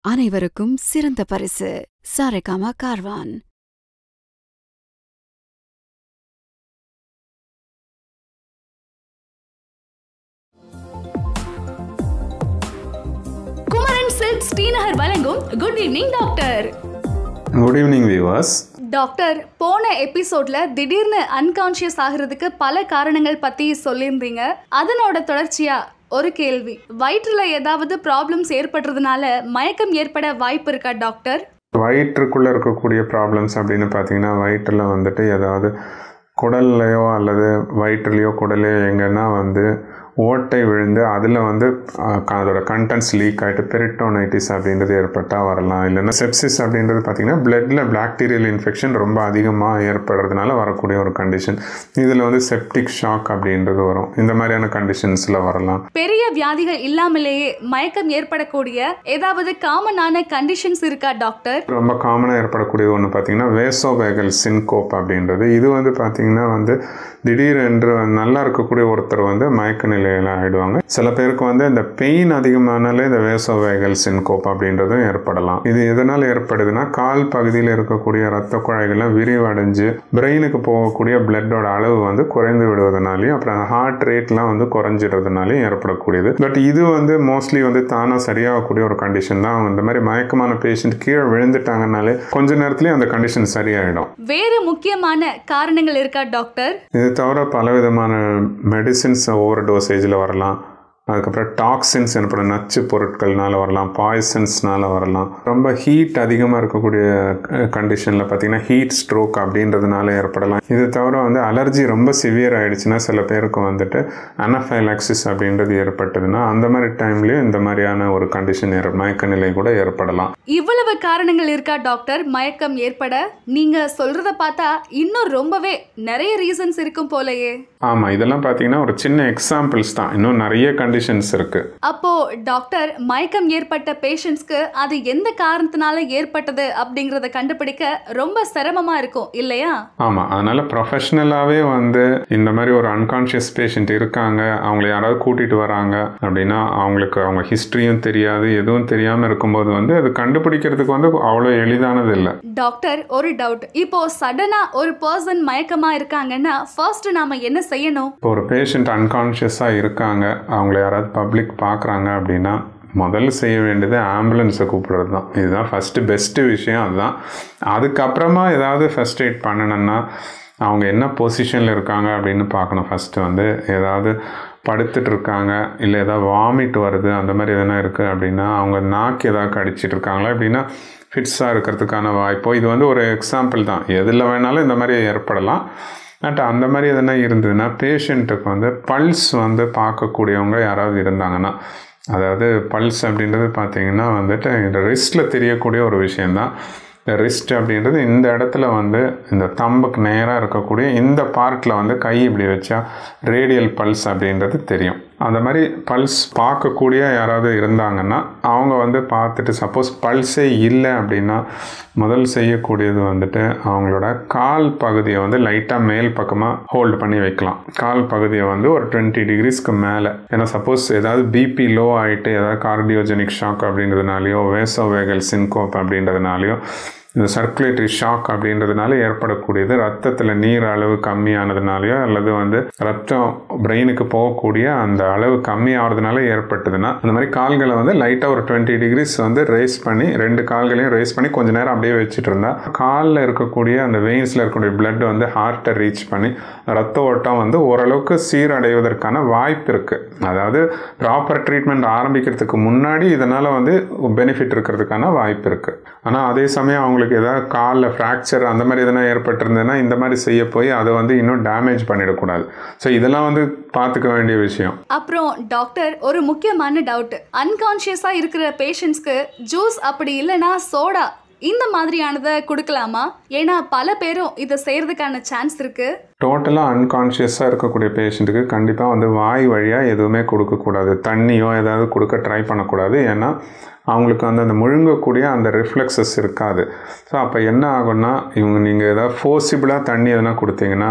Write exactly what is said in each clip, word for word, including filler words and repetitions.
அனைவருக்கும் சிறந்த பரிசு சாரெகாமா கார்வான். குமரன் சில்க் ஸ்ரீநகர் வழங்கும் good evening doctor. Good evening viewers. Doctor, போன எபிசோட்ல திடீர்னு அன்கான்ஷியஸ் ஆகிறதுக்கு பல காரணங்கள் பத்தி சொல்லியிருந்தீங்க. அதனோட தொடர்ச்சியா ஒரு கேள்வி, வயிற்றுல ஏதாவது ப்ராப்ளம்ஸ் ஏற்படுறதுனால மயக்கம் ஏற்பட வாய்ப்பு இருக்கா டாக்டர்? வயிற்றுக்குள்ளே இருக்கக்கூடிய ப்ராப்ளம்ஸ் அப்படின்னு பார்த்தீங்கன்னா, வயிற்றில் வந்துட்டு ஏதாவது குடல்லையோ அல்லது வயிற்றுலையோ குடலையோ எங்கன்னா வந்து ஓட்டை விழுந்து அதில் வந்து அதோட கண்டென்ட்ஸ் லீக் ஆகிட்டு பெரிட்டோனைட்டிஸ் அப்படின்றது ஏற்பட்டால் வரலாம். இல்லைன்னா செப்சிஸ் அப்படின்றது பார்த்திங்கன்னா பிளட்டில் பாக்டீரியல் இன்ஃபெக்ஷன் ரொம்ப அதிகமாக ஏற்படுறதுனால வரக்கூடிய ஒரு கண்டிஷன். இதில் வந்து செப்டிக் ஷாக் அப்படின்றது வரும். இந்த மாதிரியான கண்டிஷன்ஸில் வரலாம். பெரிய வியாதிகள் இல்லாமலேயே மயக்கம் ஏற்படக்கூடிய ஏதாவது காமனான கண்டிஷன்ஸ் இருக்கா டாக்டர்? ரொம்ப காமனாக ஏற்படக்கூடிய ஒன்று பார்த்திங்கன்னா வேசோவேகல் சின்கோப் அப்படின்றது. இது வந்து பார்த்திங்கன்னா வந்து திடீரென்று நல்லா இருக்கக்கூடிய ஒருத்தர் வந்து மயக்க நிலையில் ஆகிடுவாங்க. சில பேருக்கு வந்து இந்த பெயின் அதிகமானாலே இந்த வேசோவேகல் சின்கோப் அப்படின்றதும் ஏற்படலாம். இது எதனால் ஏற்படுதுன்னா, கால் பகுதியில் இருக்கக்கூடிய ரத்த குழாய்கள்லாம் விரிவடைஞ்சு பிரெயினுக்கு போகக்கூடிய பிளட்டோட அளவு வந்து குறைந்து விடுவதனாலையும் அப்புறம் ஹார்ட் ரேட்லாம் வந்து குறைஞ்சிடுறதுனாலையும் ஏற்படக்கூடியது. பட் இது வந்து மோஸ்ட்லி வந்து தானாக சரியாகக்கூடிய ஒரு கண்டிஷன் தான். இந்த மாதிரி மயக்கமான பேஷண்ட் கீழே விழுந்துட்டாங்கனாலே கொஞ்ச நேரத்துலேயே அந்த கண்டிஷன் சரியாயிடும். வேறு முக்கியமான காரணங்கள் இருக்கா டாக்டர்? இது தவிர பலவிதமான மெடிசின்ஸ் ஓவர் டோசேஜில் வரலாம். அதுக்கப்புறம் டாக்ஸின்ஸ் எனப்படும் நச்சு பொருட்கள்னால வரலாம், பாய்சன்ஸ்னால வரலாம். ரொம்ப ஹீட் அதிகமாக இருக்கக்கூடிய கண்டிஷனில் பார்த்திங்கன்னா ஹீட் ஸ்ட்ரோக் அப்படின்றதுனால ஏற்படலாம். இது தவிர வந்து அலர்ஜி ரொம்ப சிவியர் ஆகிடுச்சுன்னா சில பேருக்கு வந்துட்டு அனஃபைலாக்சிஸ் அப்படின்றது ஏற்பட்டதுன்னா அந்த மாதிரி டைம்லேயும் இந்த மாதிரியான ஒரு கண்டிஷன் மயக்க நிலை கூட ஏற்படலாம். இவ்வளவு காரணங்கள் இருக்கா டாக்டர் மயக்கம் ஏற்பட? நீங்கள் சொல்கிறத பார்த்தா இன்னும் ரொம்பவே நிறைய ரீசன்ஸ் இருக்கும் போலயே. ஆமாம், இதெல்லாம் பார்த்தீங்கன்னா ஒரு சின்ன எக்ஸாம்பிள்ஸ் தான். இன்னும் நிறைய கண்டிஷன்ஸ் இருக்கு. அப்போ டாக்டர், மயக்கம் ஏற்பட்ட பேஷண்ட்ஸ்க்கு அது எந்த காரணத்தினால ஏற்பட்டது அப்படிங்கறத கண்டுபிடிக்க ரொம்ப சிரமமா இருக்கும் இல்லையா? ஆமா, அதனால ப்ரொஃபஷனலாவே வந்து இந்த மாதிரி ஒரு அன்கான்ஷியஸ் பேஷண்ட் இருக்காங்க, அவங்களை யாராவது கூட்டிட்டு வராங்க அப்படின்னா அவங்களுக்கு அவங்க ஹிஸ்டரியும் தெரியாது, எதுவும் தெரியாம இருக்கும்போது வந்து அது கண்டுபிடிக்கிறதுக்கு வந்து அவ்வளவு எளிதானது இல்லை. டாக்டர், ஒரு டவுட், இப்போ சடனா ஒரு பர்சன் மயக்கமா இருக்காங்கன்னா ஃபர்ஸ்ட் நாம என்ன செய்யணும்? இப்போ ஒரு பேஷண்ட் அன்கான்ஷியஸா இருக்காங்க, அவங்கள யாராவது பப்ளிக் பார்க்குறாங்க அப்படின்னா முதல்ல செய்ய வேண்டியது ஆம்புலன்ஸை கூப்பிடுறது தான். இதுதான் ஃபஸ்ட்டு பெஸ்ட்டு விஷயம். அதுதான். அதுக்கப்புறமா ஏதாவது ஃபர்ஸ்ட் எய்ட் பண்ணணும்னா அவங்க என்ன பொசிஷனில் இருக்காங்க அப்படின்னு பார்க்கணும். ஃபஸ்ட்டு வந்து ஏதாவது படுத்துட்டு இருக்காங்க, இல்லை ஏதாவது வாமிட் வருது, அந்த மாதிரி எதனா இருக்குது அப்படின்னா, அவங்க நாக்கு ஏதாவது கடிச்சிட்டு இருக்காங்களா அப்படின்னா ஃபிட்ஸாக இருக்கிறதுக்கான வாய்ப்போ, இது வந்து ஒரு எக்ஸாம்பிள் தான். எதில் வேணாலும் இந்த மாதிரி ஏற்படலாம். பட் அந்த மாதிரி எதனா இருந்ததுன்னா பேஷண்ட்டுக்கு வந்து பல்ஸ் வந்து பார்க்கக்கூடியவங்க யாராவது இருந்தாங்கன்னா, அதாவது பல்ஸ் அப்படின்றது பார்த்திங்கன்னா வந்துட்டு இந்த ரிஸ்ட்டில் தெரியக்கூடிய ஒரு விஷயந்தான். இந்த ரிஸ்ட் அப்படின்றது இந்த இடத்துல வந்து இந்த தம்புக்கு நேராக இருக்கக்கூடிய இந்த பார்ட்டில் வந்து கை இப்படி வச்சா ரேடியல் பல்ஸ் அப்படின்றது தெரியும். அந்த மாதிரி பல்ஸ் பார்க்கக்கூடிய யாராவது இருந்தாங்கன்னா அவங்க வந்து பார்த்துட்டு, சப்போஸ் பல்ஸே இல்லை அப்படின்னா முதல் செய்யக்கூடியது வந்துட்டு அவங்களோட கால் பகுதியை வந்து லைட்டாக மேல் பக்கமாக ஹோல்டு பண்ணி வைக்கலாம். கால் பகுதியை வந்து ஒரு டுவெண்ட்டி டிகிரிஸ்க்கு மேலே. ஏன்னா சப்போஸ் ஏதாவது பிபி லோ ஆகிட்டு ஏதாவது கார்டியோஜெனிக் ஷாக் அப்படின்றதுனாலையோ வேசோவேகல் சின்கோப் அப்படின்றதுனாலையோ இந்த சர்க்குலேட்டரி ஷாக் அப்படின்றதுனால ஏற்படக்கூடியது, ரத்தத்தில் நீர் அளவு கம்மியானதுனாலையோ அல்லது வந்து ரத்தம் பிரெயினுக்கு போகக்கூடிய அந்த அளவு கம்மி ஆகிறதுனால ஏற்பட்டதுன்னா அந்த மாதிரி கால்களை வந்து லைட்டாக ஒரு டுவெண்ட்டி டிகிரிஸ் வந்து ரேஸ் பண்ணி ரெண்டு கால்களையும் ரேஸ் பண்ணி கொஞ்சம் நேரம் அப்படியே வச்சுட்டு இருந்தா காலில் இருக்கக்கூடிய அந்த வெயின்ஸில் இருக்கக்கூடிய பிளட் வந்து ஹார்ட்டை ரீச் பண்ணி ரத்த ஓட்டம் வந்து ஓரளவுக்கு சீரடைவதற்கான வாய்ப்பு இருக்குது. அதாவது ப்ராப்பர் ட்ரீட்மெண்ட் ஆரம்பிக்கிறதுக்கு முன்னாடி இதனால் வந்து பெனிஃபிட் இருக்கிறதுக்கான வாய்ப்பு இருக்குது. ஆனால் அதே சமயம் அவங்களுக்கு ஏதாவது காலில் ஃப்ராக்சர் அந்த மாதிரி எதனா ஏற்பட்டிருந்ததுன்னா இந்த மாதிரி செய்ய போய் அதை வந்து இன்னும் டேமேஜ் பண்ணிடக்கூடாது. ஸோ இதெல்லாம் வந்து பார்த்துக்க வேண்டிய விஷயம். அப்புறம் டாக்டர், ஒரு முக்கியமான டவுட், அன்கான்ஷியஸாக இருக்கிற பேஷண்ட்ஸ்க்கு ஜூஸ் அப்படி இல்லைன்னா சோடா இந்த மாதிரியானதை கொடுக்கலாமா? ஏன்னா பல பேரும் இதை செய்யறதுக்கான சான்ஸ் இருக்கு. டோட்டலாக அன்கான்ஷியஸாக இருக்கக்கூடிய பேஷண்ட்டுக்கு கண்டிப்பாக வந்து வாய் வழியாக எதுவுமே கொடுக்கக்கூடாது. தண்ணியோ ஏதாவது கொடுக்க ட்ரை பண்ணக்கூடாது. ஏன்னா அவங்களுக்கு வந்து அந்த முழுங்கக்கூடிய அந்த ரிஃப்ளெக்ஸஸ் இருக்காது. ஸோ அப்போ என்ன ஆகும்னா, இவங்க நீங்கள் ஏதாவது ஃபோர்சிபிளாக தண்ணி எதனா கொடுத்தீங்கன்னா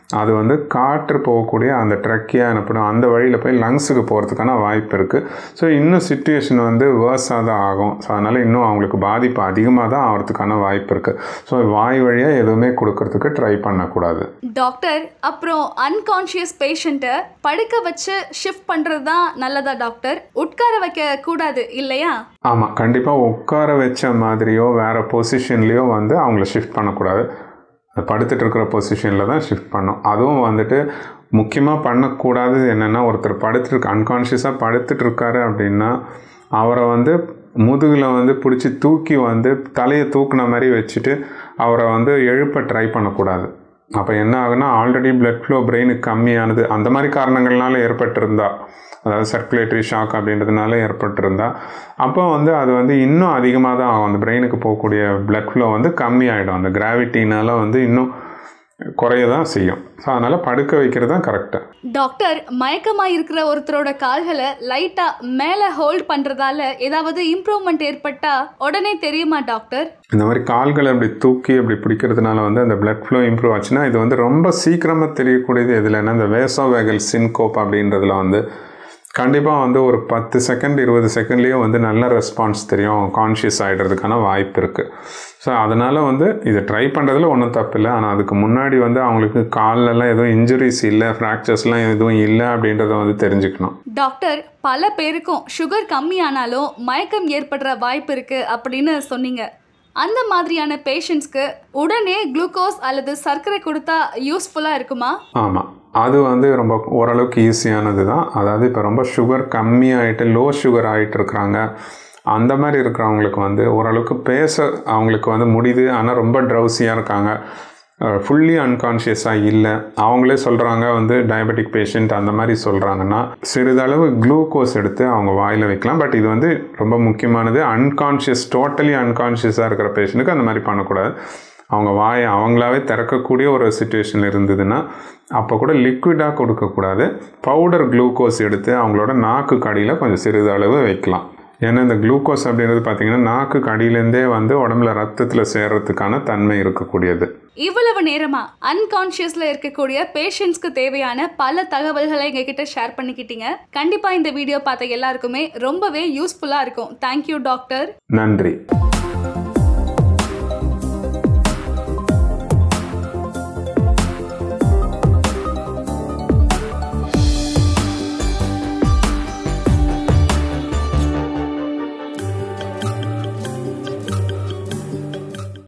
அது வந்து காற்று போகக்கூடிய அந்த ட்ரக்கியா எனப்படும் அந்த வழியில் போய் லங்ஸுக்கு போகிறதுக்கான வாய்ப்பு இருக்குது. ஸோ இன்னும் சிச்சுவேஷன் வந்து வேர்ஸாக தான் ஆகும். ஸோ அதனால் இன்னும் அவங்களுக்கு பாதிப்பு அதிகமாக தான் ஆகிறதுக்கான வாய்ப்பு இருக்குது. ஸோ வாய் வழியாக எதுவுமே கொடுக்கறதுக்கு ட்ரை பண்ணக்கூடாது. டாக்டர், அப்புறம் அன்கான்ஷியஸ் பேஷண்ட்டை படுக்க வச்சு ஷிஃப்ட் பண்ணுறது தான் நல்லதா டாக்டர்? உட்கார வைக்க கூடாது இல்லையா? ஆமாம், கண்டிப்பாக உட்கார வச்ச மாதிரியோ வேறு பொசிஷன்லேயோ வந்து அவங்கள ஷிஃப்ட் பண்ணக்கூடாது. படுத்துட்டு இருக்கிற பொசிஷனில் தான் ஷிஃப்ட் பண்ணோம். அதுவும் வந்துட்டு முக்கியமாக பண்ணக்கூடாது என்னென்னா, ஒருத்தர் படுத்துட்டு அன்கான்ஷியஸாக படுத்துட்டு இருக்காரு அப்படின்னா அவரை வந்து முதுகில் வந்து பிடிச்சி தூக்கி வந்து தலையை தூக்குன மாதிரி வச்சுட்டு அவரை வந்து எழுப்ப ட்ரை பண்ணக்கூடாது. அப்போ என்ன ஆகுனா, ஆல்ரெடி பிளட் ஃப்ளோ பிரெயினுக்கு கம்மியானது அந்த மாதிரி காரணங்கள்னால ஏற்பட்டிருந்தா, அதாவது சர்க்குலேட்டரி ஷாக் அப்படின்றதுனால ஏற்பட்டிருந்தா, அப்போ வந்து அது வந்து இன்னும் அதிகமாக தான் ஆகும். அந்த பிரெயினுக்கு போகக்கூடிய பிளட் ஃப்ளோ வந்து கம்மியாகிடும். அந்த கிராவிட்டினால வந்து இன்னும் குறைய தான் செய்யும். ஸோ அதனால் படுக்க வைக்கிறது தான் கரெக்டாக. டாக்டர், மயக்கமாக இருக்கிற ஒருத்தரோட கால்களை லைட்டாக மேலே ஹோல்ட் பண்ணுறதால ஏதாவது இம்ப்ரூவ்மெண்ட் ஏற்பட்டால் உடனே தெரியுமா டாக்டர்? இந்த மாதிரி கால்களை அப்படி தூக்கி அப்படி பிடிக்கிறதுனால வந்து அந்த பிளட் ஃப்ளோ இம்ப்ரூவ் ஆச்சுன்னா இது வந்து ரொம்ப சீக்கிரமாக தெரியக்கூடியது எதுலன்னா இந்த வேசோவேகல் சின்கோப் அப்படின்றதுல வந்து கண்டிப்பாக வந்து ஒரு பத்து செகண்ட் இருபது செகண்ட்லேயே வந்து நல்ல ரெஸ்பான்ஸ் தெரியும், கான்ஷியஸ் ஆகிடுறதுக்கான வாய்ப்பு இருக்குது. ஸோ அதனால் வந்து இதை ட்ரை பண்ணுறதுல ஒன்றும் தப்பு இல்லை. ஆனால் அதுக்கு முன்னாடி வந்து அவங்களுக்கு கால்லெல்லாம் எதுவும் இன்ஜுரிஸ் இல்லை, ஃப்ராக்சர்ஸ்லாம் எதுவும் இல்லை அப்படின்றத வந்து தெரிஞ்சுக்கணும். டாக்டர், பல பேருக்கும் சுகர் கம்மியானாலும் மயக்கம் ஏற்படுற வாய்ப்பு இருக்குது அப்படின்னு சொன்னீங்க. அந்த மாதிரியான பேஷண்ட்ஸ்க்கு உடனே குளுக்கோஸ் அல்லது சர்க்கரை கொடுத்தா யூஸ்ஃபுல்லாக இருக்குமா? ஆமாம், அது வந்து ரொம்ப ஓரளவுக்கு ஈஸியானது தான். அதாவது இப்போ ரொம்ப சுகர் கம்மியாகிட்டு லோ சுகர் ஆகிட்டு இருக்கிறாங்க, அந்த மாதிரி இருக்கிறவங்களுக்கு வந்து ஓரளவுக்கு பேச அவங்களுக்கு வந்து முடியுது. ஆனால் ரொம்ப ட்ரௌசியாக இருக்காங்க, ஃபுல்லி அன்கான்ஷியஸாக இல்லை, அவங்களே சொல்கிறாங்க வந்து டயபெட்டிக் பேஷண்ட் அந்த மாதிரி சொல்கிறாங்கன்னா சிறிதளவு குளுக்கோஸ் எடுத்து அவங்க வாயில் வைக்கலாம். பட் இது வந்து ரொம்ப முக்கியமானது, அன்கான்ஷியஸ் டோட்டலி அன்கான்ஷியஸாக இருக்கிற பேஷண்ட்டுக்கு அந்த மாதிரி பண்ணக்கூடாது. அவங்க வாயை அவங்களாவே திறக்கக்கூடிய ஒரு சுச்சுவேஷன் இருந்ததுன்னா அப்போ கூட லிக்விடாக கொடுக்கக்கூடாது. பவுடர் குளுக்கோஸ் எடுத்து அவங்களோட நாக்கு கடியில் கொஞ்சம் சிறிதளவு வைக்கலாம். ஏன்னா இந்த குளுக்கோஸ் அப்படின்றது பார்த்திங்கன்னா நாக்கு கடியிலேருந்தே வந்து உடம்புல ரத்தத்தில் சேர்றதுக்கான தன்மை இருக்கக்கூடியது. இவ்வளவு நேரமா அன்கான்ஷியஸ்ல இருக்கக்கூடிய பேஷண்ட்ஸ்க்கு தேவையான பல தகவல்களை எங்ககிட்ட ஷேர் பண்ணிக்கிட்டீங்க. கண்டிப்பா இந்த வீடியோ பார்த்த எல்லாருக்குமே ரொம்பவே யூஸ்ஃபுல்லா இருக்கும். Thank you doctor. நன்றி.